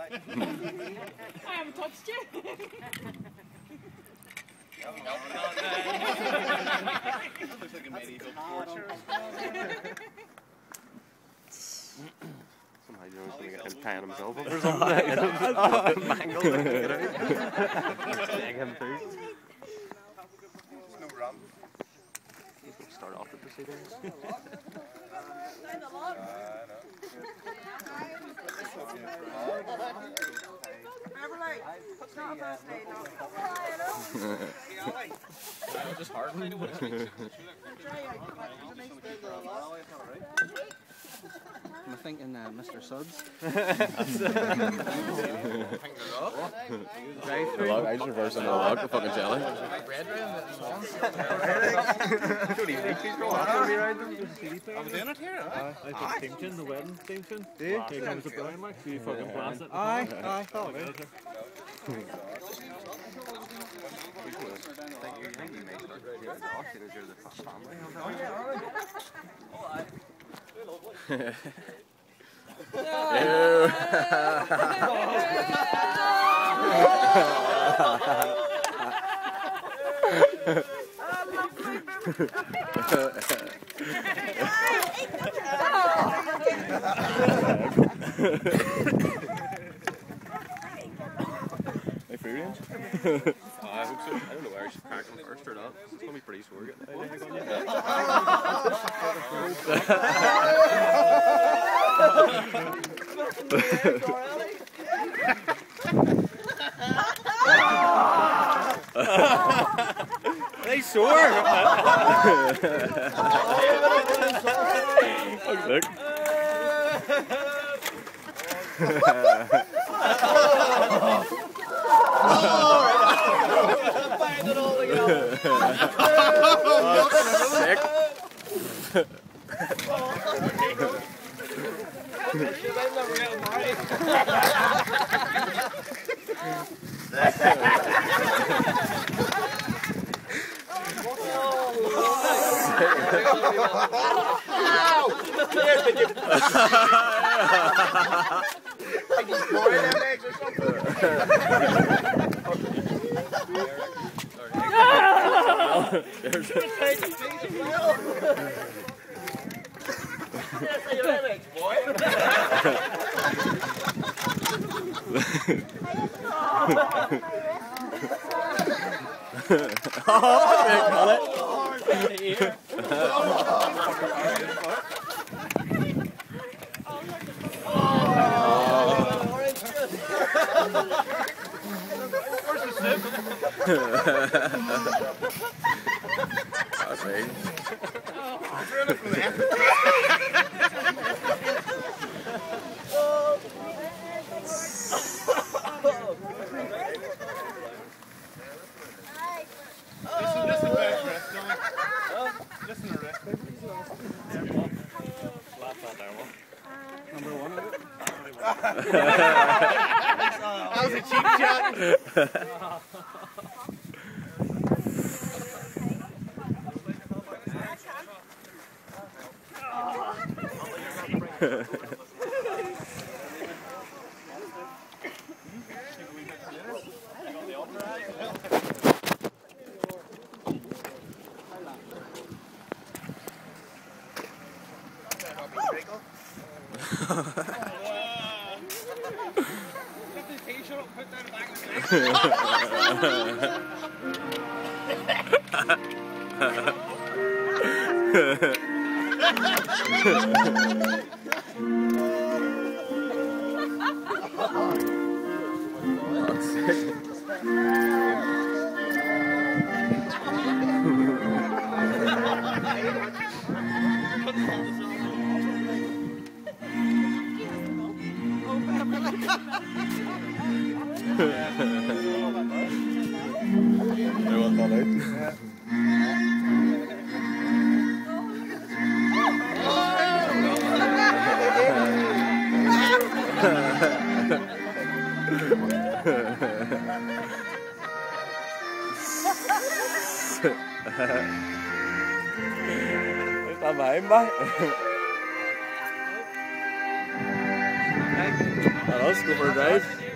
I haven't touched you. Looks like a medieval torture. Somehow Joe's going to get him tying himself up or something. Mangled to get out. Tag him too. No rum. Start off the proceedings. Just hard. I'm thinking Mr. Suds. I just reversed into a log for fucking jelly. I was in it here, huh? I think theme tune, the wedding theme tune. Here comes the blind like, so you fucking blast it. Aye, thought of it. Hey, free range? I hope so. I don't know where I should crack them first or not. It's going to be pretty sore getting They sore! Look. Sick. That was a cheap shot. Tama ba? Let us go for a drive.